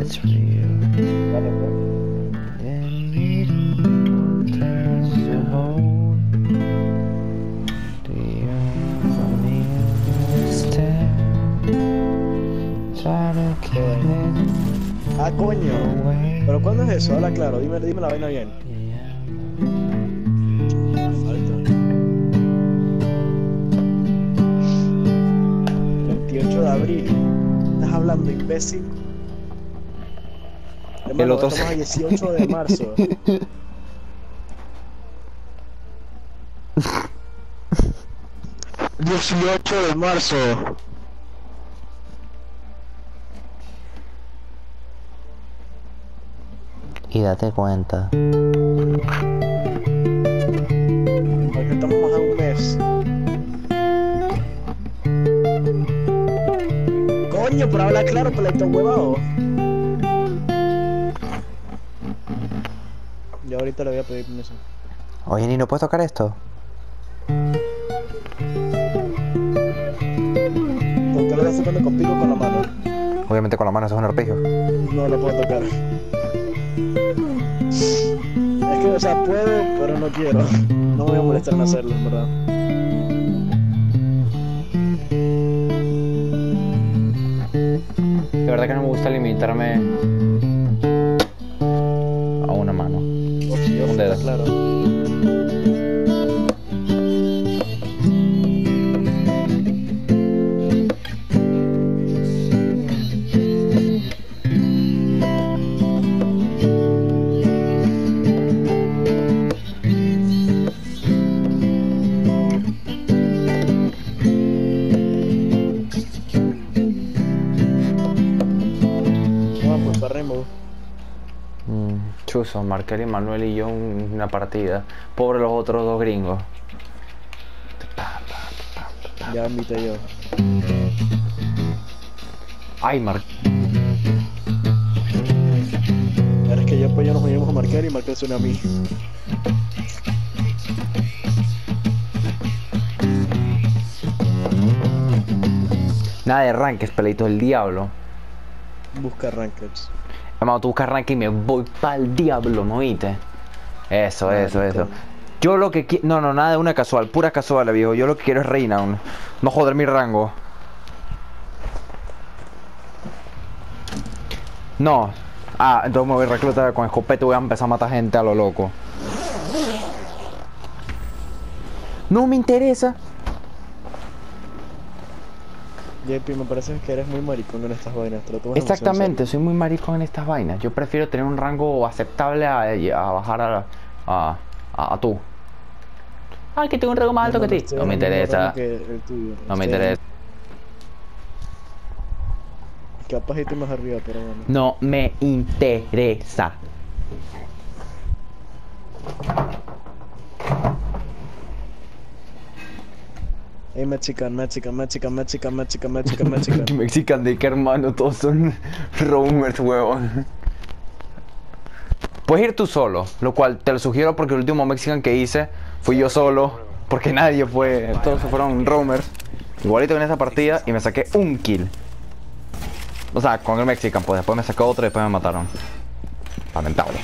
it's real. Dale, pues. And we don't touch the hole. The only understand. Try to keep it Ah, coño. away. ¿Pero cuándo es eso? Habla claro, dime la vaina bien. Falta. 28 de abril. ¿Estás hablando, imbécil? Hermano, otro estamos a 18 de marzo. ¡18 de marzo! Y date cuenta. Porque estamos más a un mes. Coño, pero habla claro, peladito huevado. Yo ahorita le voy a pedir permiso. Oye, ni no puedes tocar esto. ¿Por qué lo estás tocando con pico o con la mano? Obviamente con la mano, eso es un arpegio. No lo puedo tocar. Es que, o sea, puedo, pero no quiero. No me voy a molestar en hacerlo, en verdad. De verdad que no me gusta limitarme a una mano. Un dedo. Claro. Vamos, para Rainbow. Chuzo, Markel y Manuel y yo una partida. Pobre los otros dos gringos. Ya invité yo. Ay, Ahora es que yo pues ya nos unimos a Marquer y Marquer se une a mí. Nada de rankings, pelito del diablo. Busca rankeds. Hermano, tú buscas ranking y me voy pa'l diablo, ¿no oíste? Eso. Yo lo que quiero... No, nada de una casual, pura casual, viejo. Yo lo que quiero es Reynown. No joder mi rango. No. Ah, entonces me voy a reclutar con escopeta y voy a empezar a matar gente a lo loco. No me interesa. JP, me parece que eres muy maricón en estas vainas. Te lo tomas demasiado en Exactamente, soy muy maricón en estas vainas. Yo prefiero tener un rango aceptable a bajar a tú. Ay, que tengo un rango más serio. alto que ti. Estoy No me en el mismo interesa. rango que el tuyo. No me interesa. Capaz irte más arriba, pero bueno. No me interesa. Hey, Mexican. Mexican de qué, hermano, todos son roamers, huevón. Puedes ir tú solo, lo cual te lo sugiero porque el último Mexican que hice fui yo solo, porque nadie fue, todos fueron roamers. Igualito en esa partida y me saqué un kill. O sea, con el Mexican, pues después me sacó otro y después me mataron. Lamentable.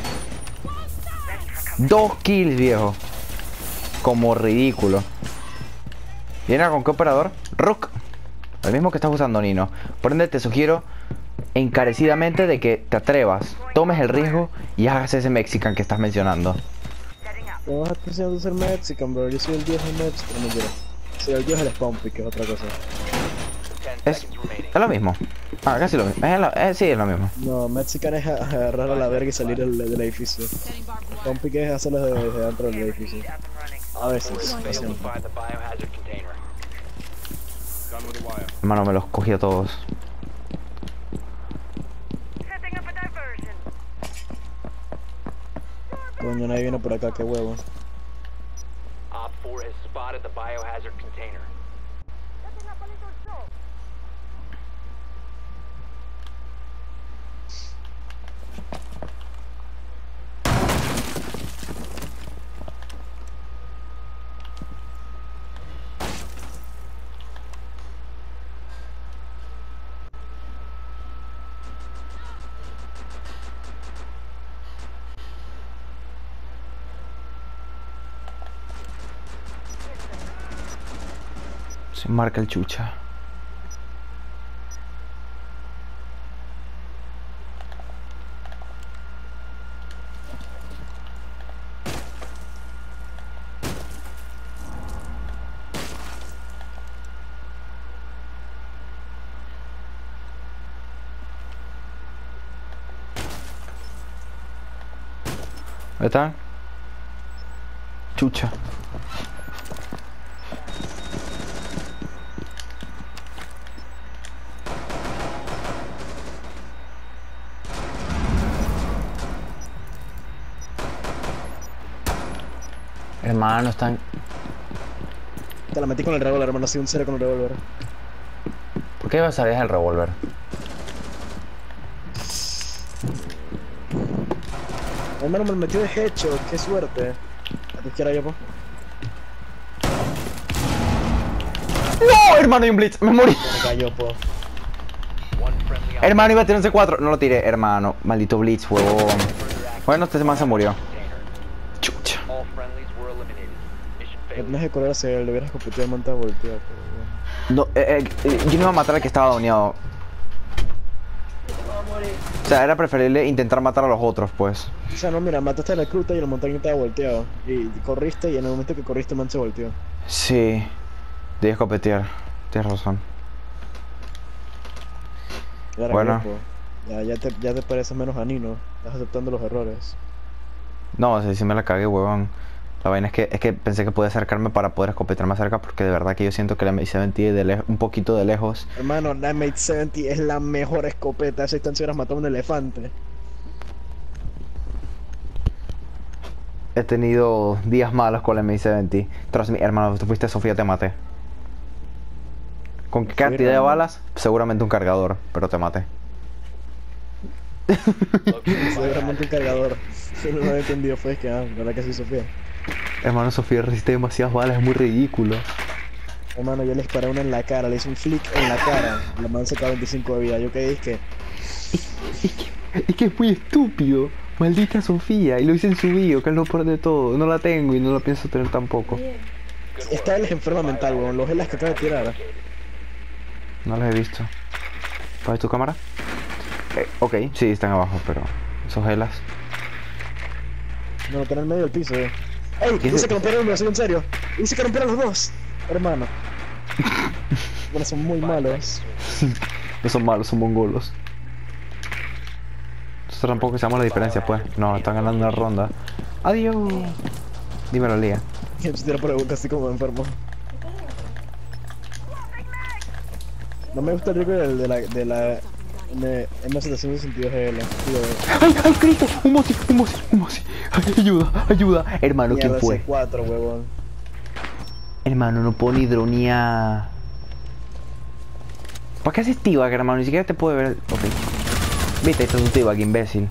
2 kills, viejo. Como ridículo. ¿Viene con qué operador? Rook. El mismo que estás usando, Nino. Por ende, te sugiero encarecidamente de que te atrevas, tomes el riesgo y hagas ese Mexican que estás mencionando. ¿Cómo vas a estar haciendo ser Mexican, bro? Yo soy el dios del Mexican, no quiero. Soy el dios del spawn pick, que es otra cosa. Es lo mismo. Ah, casi lo mismo. Sí, es lo mismo. No, Mexican es agarrar a la verga y salir del edificio. Spawn pick es hacerlo desde dentro del edificio. A veces, no siempre. Hermano, me los cogí a todos. Coño, nadie viene por acá, qué huevo. Op 4 has spotted the biohazard container. Se marca el chucha. ¿Dónde están? Chucha. Hermano, están... Te la metí con el revólver, hermano, así un cero con el revólver. ¿Por qué vas a dejar el revólver? Hermano, me metió de headshot, qué suerte. A tu izquierda, yo, po. ¡No! Hermano, hay un blitz. Me morí. Me cayó, po. One friendly Hermano, iba a tirar un C4. No lo tiré, hermano. Maldito blitz, huevón. Bueno, este man se murió. Chucha. all friendlies were eliminated. Mission No failed. tienes que correr hacia él, le hubieras competido de monta volteado, pero bueno. No, yo no iba a matar al que estaba doneado. O sea, era preferible intentar matar a los otros, pues. O sea, no, mira, mataste a la cruta y el montaña estaba volteado. Y corriste y en el momento que corriste, el man se volteó. Sí. Debes copetear. Tienes razón. Ya era Bueno. viejo. Ya te pareces menos a Nino. Estás aceptando los errores. No, sí me la cagué, huevón. La vaina es que pensé que podía acercarme para poder escopetear más cerca, porque de verdad que yo siento que la M70 un poquito de lejos. Hermano, la M70 es la mejor escopeta. A esa distancia hubieras matado a un elefante. He tenido días malos con la M70. Tras mi hermano, tú fuiste Sofía, te maté. ¿Con qué Fui, cantidad de hermano. balas? Seguramente un cargador, pero te maté. Seguramente un cargador. Lo que no he entendido fue que, ¿verdad que sí, Sofía? Hermano, Sofía resiste demasiadas balas, es muy ridículo. Hermano, yo le disparé una en la cara, le hice un flick en la cara. La man se quedó 25 de vida. Yo que dije Es que es muy estúpido. Maldita Sofía. Y lo hice en su bio, que es lo peor de todo. No la tengo y no la pienso tener tampoco. esta él es enferma mental, weón. Los helas que acaba de tirar. No las he visto. ¿Para tu cámara? Ok, sí, están abajo, pero... Esos helas. No, lo tenés en medio del piso, ¡Ey! ¿Qué es Dice eso? que rompieron uno, soy en serio. Dice que rompieron los dos. Hermano. Bueno, son muy malos. No son malos, son mongolos. Nosotros tampoco sabemos la diferencia, pues. No, están ganando una ronda. Adiós. Dímelo, Lía. Y se tira por la boca así como enfermo. No me gusta el rico de la M762L. ¡Ay, ay, Cristo! ¡Un mozi! ¡Ay, ayuda, ayuda! Hermano, ¿quién fue? C4, huevón. Hermano, no puedo ni dronear. ¿Para qué haces T-Bag, hermano? Ni siquiera te puede ver. Ok. Viste, esto es un T-Bag, imbécil.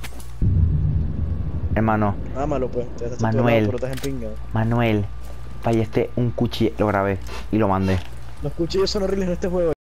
Hermano, Ámalo, pues. Ya estás Manuel. Pero estás en pinga. Manuel. Vaya, un cuchillo. Lo grabé y lo mandé. Los cuchillos son horribles en este juego.